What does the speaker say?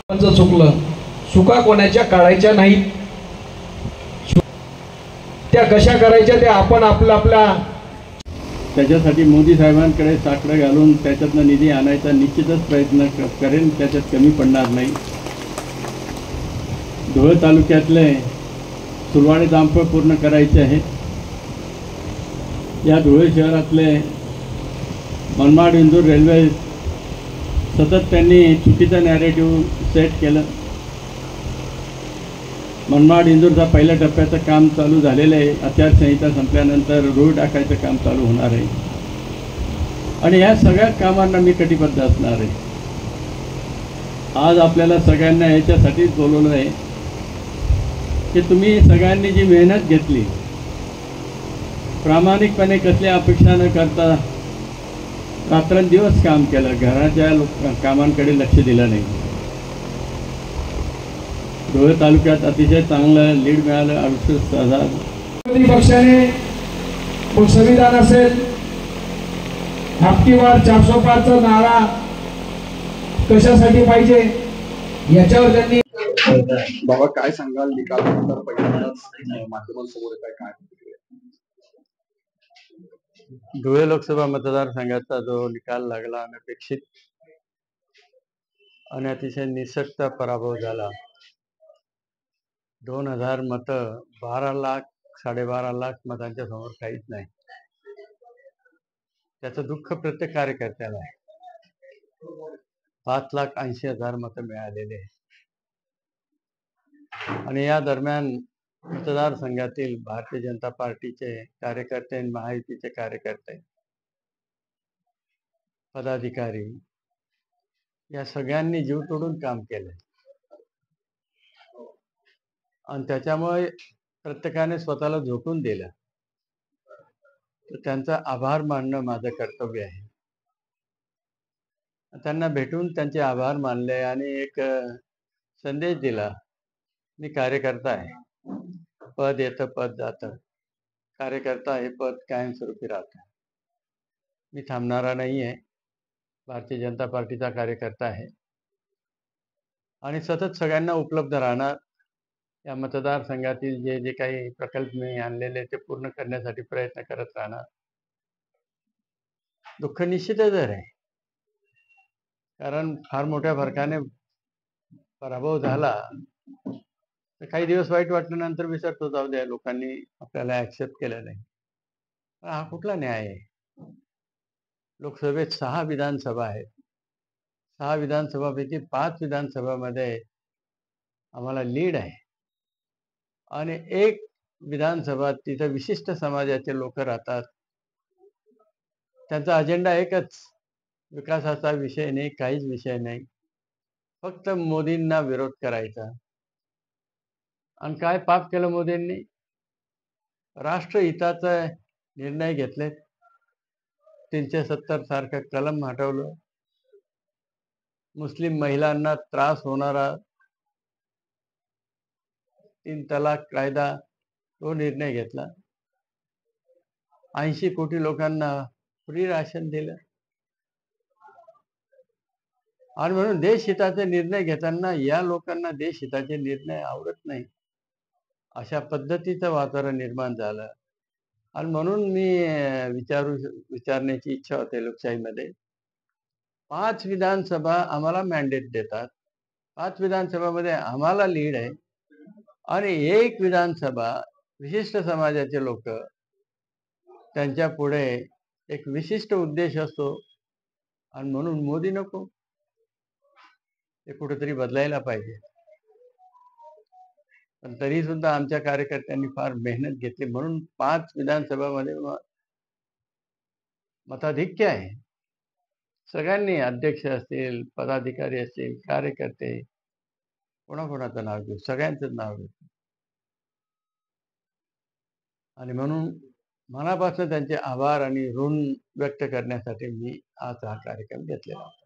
चुकलं, चुका कोणाच्या काढायच्या नाहीत, त्या कशा करायच्या ते आपण आपल्या त्याच्यासाठी मोदी साहेबांकडे साकडं घालून त्याच्यातनं निधी आणायचा निश्चितच प्रयत्न करेन, त्याच्यात कमी पडणार नाही. धुळे तालुक्यातले सुलवाडे जामफळ पूर्ण करायचे आहे. या धुळे शहरातले मनमाड इंदूर रेल्वे सतत त्यांनी चुकीचं नॅरेटिव्ह सेट केलं. मनमाड इंदूरचा पहिल्या टप्प्याचं काम चालू झालेलं आहे. आचारसंहिता संपल्यानंतर रूळ टाकायचं काम चालू होणार आहे आणि या सगळ्या कामांना मी कटिबद्ध असणार आहे. आज आपल्याला सगळ्यांना याच्यासाठीच बोलवलं आहे की तुम्ही सगळ्यांनी जी मेहनत घेतली, प्रामाणिकपणे कसल्या अपेक्षा न करता रात्रंदिवस काम केलं, घराच्या कामांकडे लक्ष दिलं नाही. धुळे तालुक्यात अतिशय चांगलं लीड मिळालं. 68,000 पक्षाने संविधान असेल, आपकीवार 405चा नारा कशासाठी पाहिजे याच्यावर त्यांनी. बाबा काय सांगाल निकालानंतर पहिल्यांदाच माध्यमांसमोर काय धुळे लोकसभा मतदारसंघाचा जो निकाल लागला, अनपेक्षित आणि अतिशय निसटता पराभव झाला. 2,000 मतं 12 लाख 12.5 लाख मतांच्या समोर काहीच नाही. त्याचं दुःख प्रत्येक कार्यकर्त्याला आहे. 5,80,000 मतं मिळालेले आहे आणि या दरम्यान मतदारसंघातील भारतीय जनता पार्टीचे कार्यकर्ते आणि महायुतीचे कार्यकर्ते, पदाधिकारी या सगळ्यांनी जीव तोडून काम केले आणि त्याच्यामुळे प्रत्येकाने स्वतःला झोकून दिलं. तर त्यांचा आभार मानणं माझं कर्तव्य आहे. त्यांना भेटून त्यांचे आभार मानले आणि एक संदेश दिला, मी कार्यकर्ता आहे. पद येतं पद जातं, कार्यकर्ता हे पद कायमस्वरूपी राहतं. मी थांबणारा नाही आहे. भारतीय जनता पार्टीचा कार्यकर्ता आहे आणि सतत सगळ्यांना उपलब्ध राहणार. या मतदारसंघातील जे जे काही प्रकल्प मी आणलेले ते पूर्ण करण्यासाठी प्रयत्न करत राहणार. दुःख निश्चितच आहे, कारण फार मोठ्या फरकाने पराभव झाला तर काही दिवस वाईट वाटल्यानंतर विसरतो, जाऊ द्या, लोकांनी आपल्याला ऍक्सेप्ट केलं नाही. हा कुठला न्याय आहे? लोकसभेत 6 विधानसभा आहेत. 6 विधानसभापैकी 5 विधानसभामध्ये आम्हाला लीड आहे आणि एक विधानसभा तिथं विशिष्ट समाजाचे लोक राहतात. त्यांचा अजेंडा एकच, विकासाचा विषय नाही, काहीच विषय नाही, फक्त मोदींना विरोध करायचा. आणि काय पाप केलं मोदींनी? राष्ट्रहिताचा निर्णय घेतले. 370 सारखं कलम हटवलं. मुस्लिम महिलांना त्रास होणारा 3 तलाक कायदा तो निर्णय घेतला. 80 कोटी लोकांना फ्री राशन दिलं. आणि म्हणून देशहिताचे निर्णय घेताना या लोकांना देशहिताचे निर्णय आवडत नाही, अशा पद्धतीचं वातावरण निर्माण झालं. आणि म्हणून मी विचारण्याची इच्छा होते लोकशाहीमध्ये. 5 विधानसभा आम्हाला मॅन्डेट देतात, 5 विधानसभामध्ये आम्हाला लीड आहे आणि एक विधानसभा विशिष्ट समाजाचे लोक, त्यांच्या पुढे एक विशिष्ट उद्देश असतो आणि म्हणून मोदी नको. ते कुठेतरी बदलायला पाहिजे. पण तरी सुद्धा आमच्या कार्यकर्त्यांनी फार मेहनत घेतली म्हणून 5 विधानसभामध्ये मताधिक्य आहे. सगळ्यांनी, अध्यक्ष असतील, पदाधिकारी असतील, कार्यकर्ते, कोणाकोणाचं नाव घेऊ, सगळ्यांचंच नाव घेऊ. आणि म्हणून मनापासून त्यांचे आभार आणि ऋण व्यक्त करण्यासाठी मी आज हा कार्यक्रम घेतलेला.